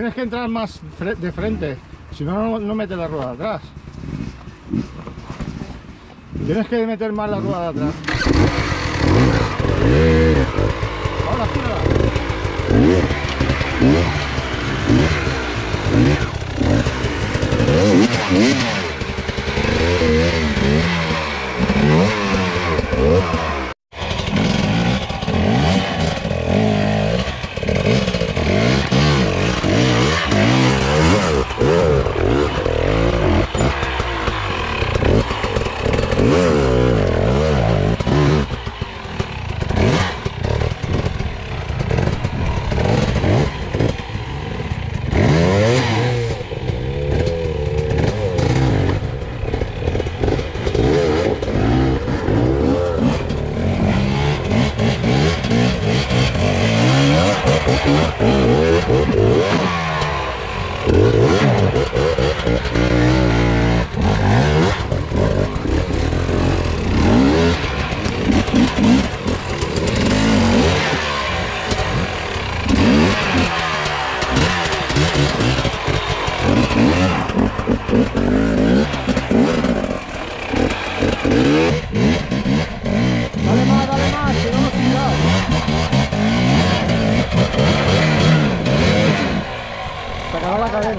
Tienes que entrar más de frente, si no, no metes la rueda de atrás. Tienes que meter más la rueda de atrás. Ahora, apúrala. Dale más, que no nos cuidado. Se acaba la cadena.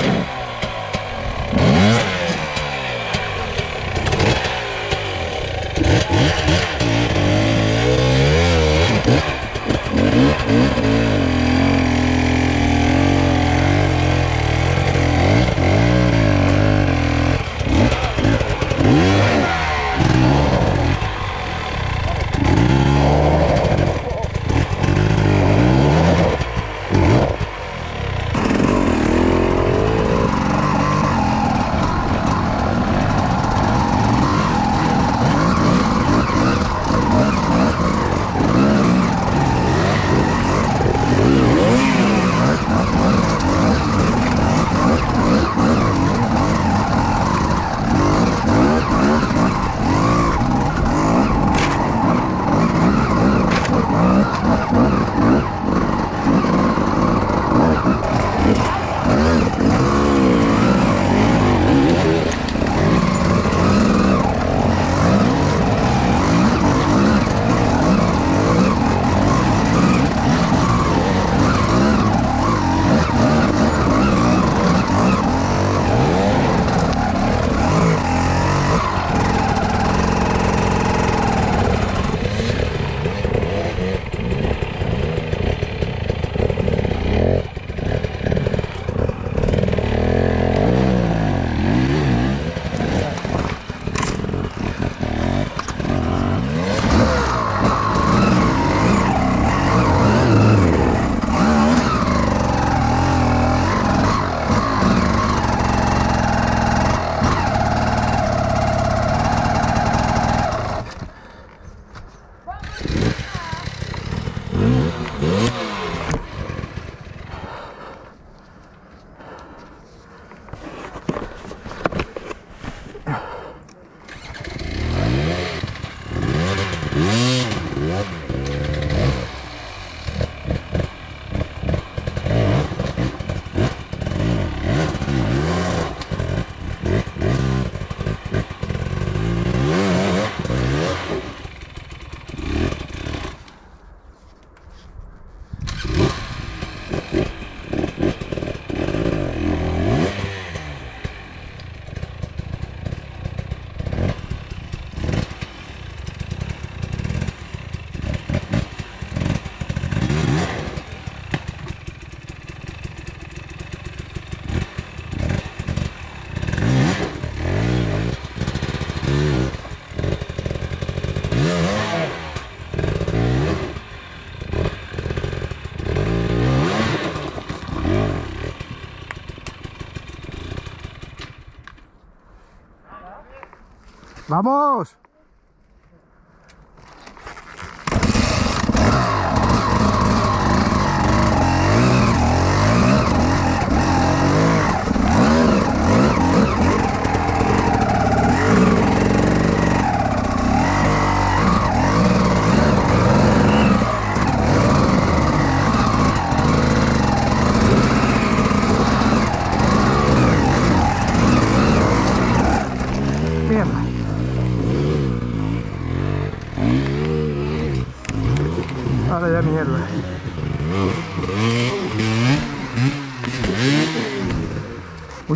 ¡Vamos!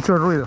mucho ruido.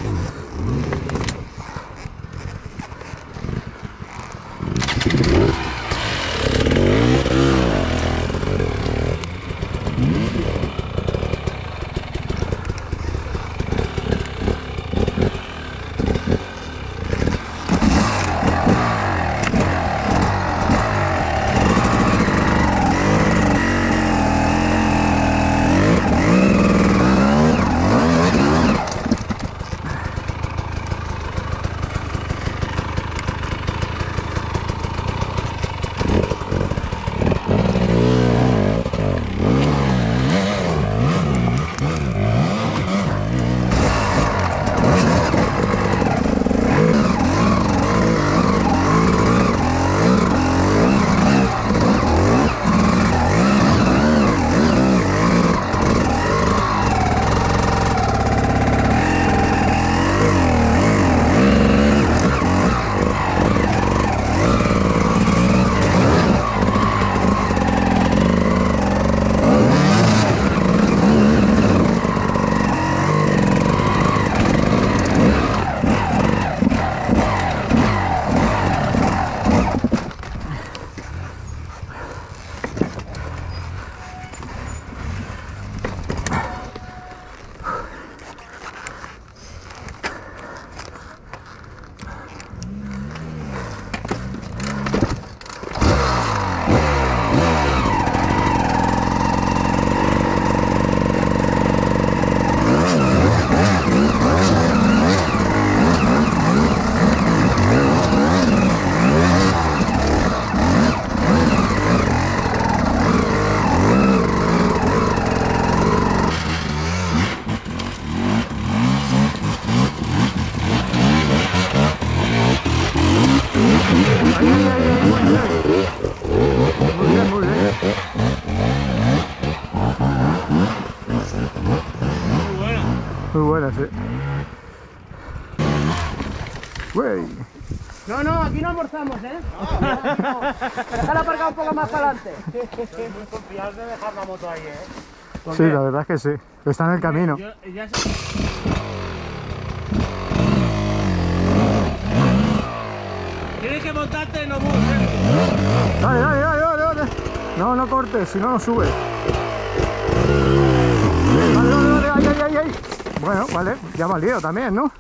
Muy buena, sí. Güey. No, aquí no almorzamos, ¿eh? No. Déjala aparcada un poco más para adelante. Estoy muy confiado de dejar la moto ahí, ¿eh? Sí, la verdad es que sí. Está en el camino. Tienes que montarte en obús, ¿eh? Dale. No cortes, si no, no sube. Dale, ay. Bueno, vale, ya ha valido también, ¿no?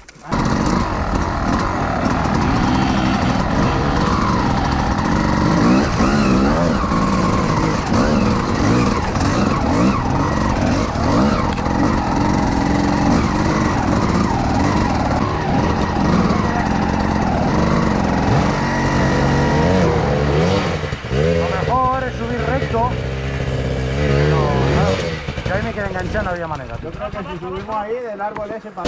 No había manera. Yo creo que si subimos ahí del árbol ese para...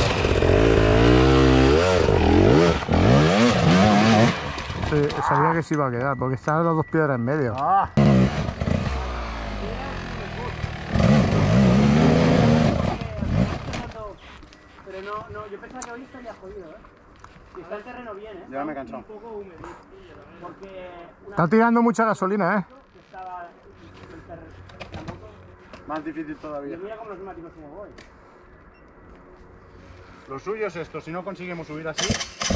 Sí, sabía que se iba a quedar, porque estaban las dos piedras en medio. Ah. Pero no, yo pensaba que hoy estaría jodido, ¿eh? Y está el terreno bien, ¿eh? Ya me he cansado. Un poco húmedo. Porque... Está tirando mucha gasolina, ¿eh? Estaba la moto... Más difícil todavía. Y mira cómo los neumáticos como voy. Lo suyo es esto, si no conseguimos subir así...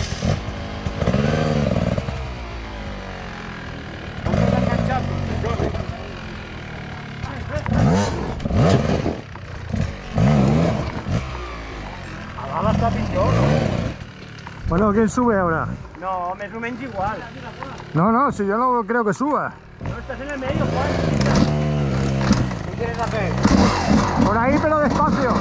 Vamos a enganchar, Ahora está pillón. Bueno, ¿quién sube ahora? No, me sumen igual. No, si yo no creo que suba. No, estás en el medio, Juan. ¿Qué quieres hacer? Por ahí, pero despacio.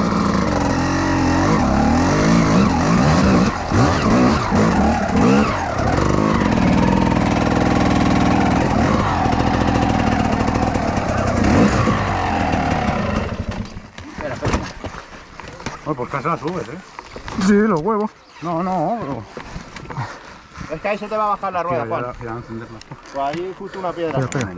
Espera. Bueno, pues casi la subes, ¿eh? Sí, los huevos. No. Es que ahí se te va a bajar la rueda, Juan. Ya encenderla. Pues ahí justo una piedra. Espera.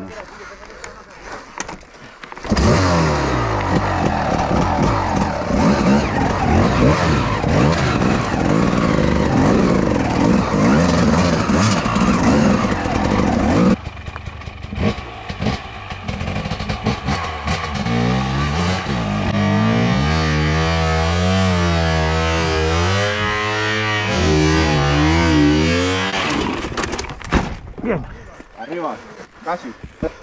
Bien. Arriba, casi.